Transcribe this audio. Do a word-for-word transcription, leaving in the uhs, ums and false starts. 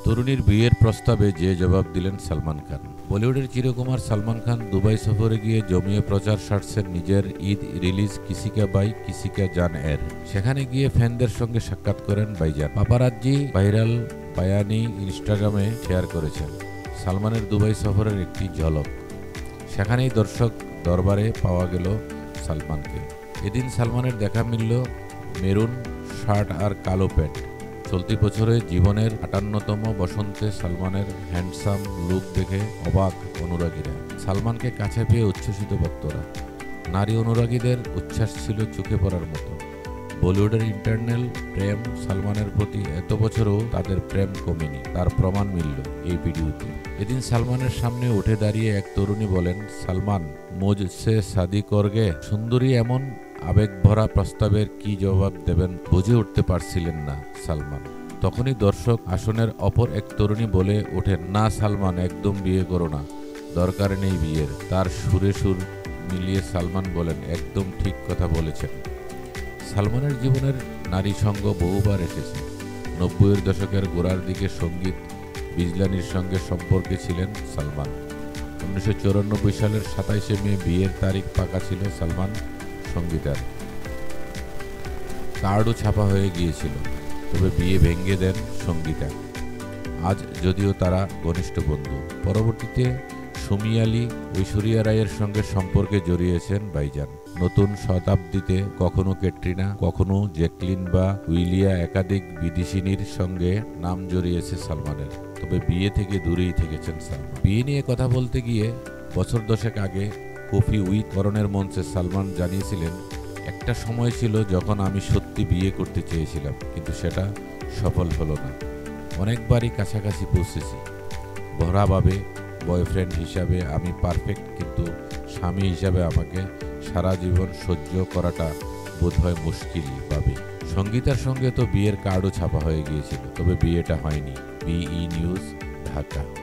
তরুণীর বিয়ের প্রস্তাবে যে জবাব দিলেন সালমান খান। বলিউডের চিরকুমার সালমান খান দুবাই সফরে গিয়ে জমিয়ে প্রচার সারছেন নিজের ঈদ রিলিজ কিসি কা বাই কিসি কা জান এর। সেখানে গিয়ে ফ্যানদের সঙ্গে সাক্ষাৎ করেন ভাইজান। পাপারাজ্জি ভাইরাল বায়ানি ইনস্টাগ্রামে শেয়ার করেছেন সালমানের দুবাই সফরের একটি ঝলক। সেখানেই দর্শক দরবারে পাওয়া গেল সালমানকে। এদিন সালমানের দেখা মিলল মেরুন শার্ট আর কালো প্যান্ট। চলতি বছরে জীবনের আটান্নতম বসন্তে সালমানের হ্যান্ডসাম লুক দেখে অবাক অনুরাগীরা। সালমানকে কাছে পেয়ে উচ্ছ্বসিত ভক্তরা। নারী অনুরাগীদের উচ্ছ্বাস ছিল চোখে পড়ার মতো। বলিউডের ইন্টারনাল প্রেম সালমানের প্রতি এত বছরও তাদের প্রেম কমেনি, তার প্রমাণ মিলল এই ভিডিওতে। এদিন সালমানের সামনে উঠে দাঁড়িয়ে এক তরুণী বলেন, সালমান মুঝসে শাদি করগে। সুন্দরী এমন আবেগভরা প্রস্তাবের কি জবাব দেবেন বুঝে উঠতে পারছিলেন না সালমান। তখনই দর্শক আসনের অপর এক তরুণী বলে ওঠেন, না সালমান, একদম বিয়ে করো না, দরকার নেই বিয়ের। তার সুরে সুর মিলিয়ে সালমান বলেন, একদম ঠিক কথা বলেছেন। সালমানের জীবনের নারী সঙ্গ বহুবার এসেছে। নব্বইয়ের দশকের গোড়ার দিকে সঙ্গীত বিজলানির সঙ্গে সম্পর্কে ছিলেন সালমান। উনিশশো চৌরানব্বই সালের সাতাইশে মে বিয়ের তারিখ পাকা ছিল সালমান সঙ্গীতার। কার্ডও ছাপা হয়ে গিয়েছিল, তবে বিয়ে ভেঙে দেন সঙ্গীতা। আজ যদিও তারা ঘনিষ্ঠ বন্ধু। পরবর্তীতে সুমি আলী, ঐশ্বরিয়া রায়ের সঙ্গে সম্পর্কে জড়িয়েছেন ভাইজান। নতুন শতাব্দীতে কখনো ক্যাটরিনা, কখনো জ্যাকলিন বা উইলিয়া, একাধিক বিদেশিনীর সঙ্গে নাম জড়িয়েছে সালমানের। তবে বিয়ে থেকে দূরেই থেকেছেন সালমান। বিয়ে নিয়ে কথা বলতে গিয়ে বছর দশেক আগে কফি উইথ করণের মঞ্চে সালমান জানিয়েছিলেন, একটা সময় ছিল যখন আমি সত্যি বিয়ে করতে চেয়েছিলাম, কিন্তু সেটা সফল হলো না। অনেকবারই কাছাকাছি পৌঁছেছি। ভরাভাবে বয়ফ্রেন্ড হিসাবে আমি পারফেক্ট, কিন্তু স্বামী হিসাবে আমাকে সারা জীবন সহ্য করাটা বোধহয় মুশকিল ভাবে। সঙ্গীতার সঙ্গে তো বিয়ের কার্ডও ছাপা হয়ে গিয়েছিল, তবে বিয়েটা হয়নি। B E news, Dhaka.